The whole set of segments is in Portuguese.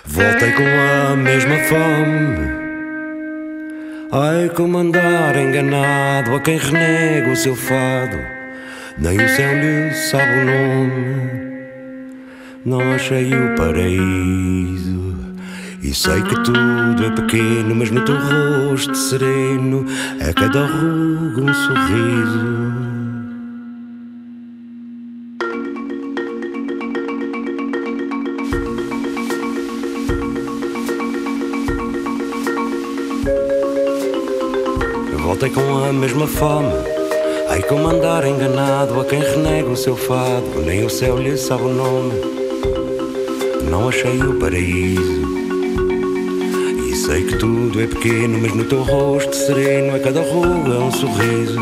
Voltei com a mesma fome. Ai, como andar enganado a quem renega o seu fado. Nem o céu lhe sabe o nome. Não achei o paraíso. E sei que tudo é pequeno, mas no teu rosto sereno é cada ruga um sorriso. Voltei com a mesma fome. Ai, como andar enganado a quem renega o seu fado. Nem o céu lhe sabe o nome. Não achei o paraíso. E sei que tudo é pequeno, mas no teu rosto sereno é cada ruga um sorriso.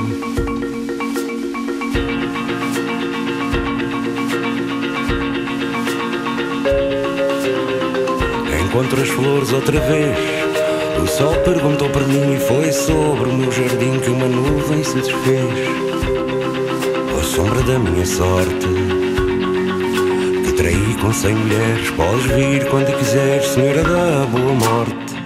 Encontro as flores outra vez. O sol perguntou por mim e foi sobre o meu jardim que uma nuvem se desfez. A sombra da minha sorte, que traí com 100 mulheres. Podes vir quando quiseres, senhora da boa morte.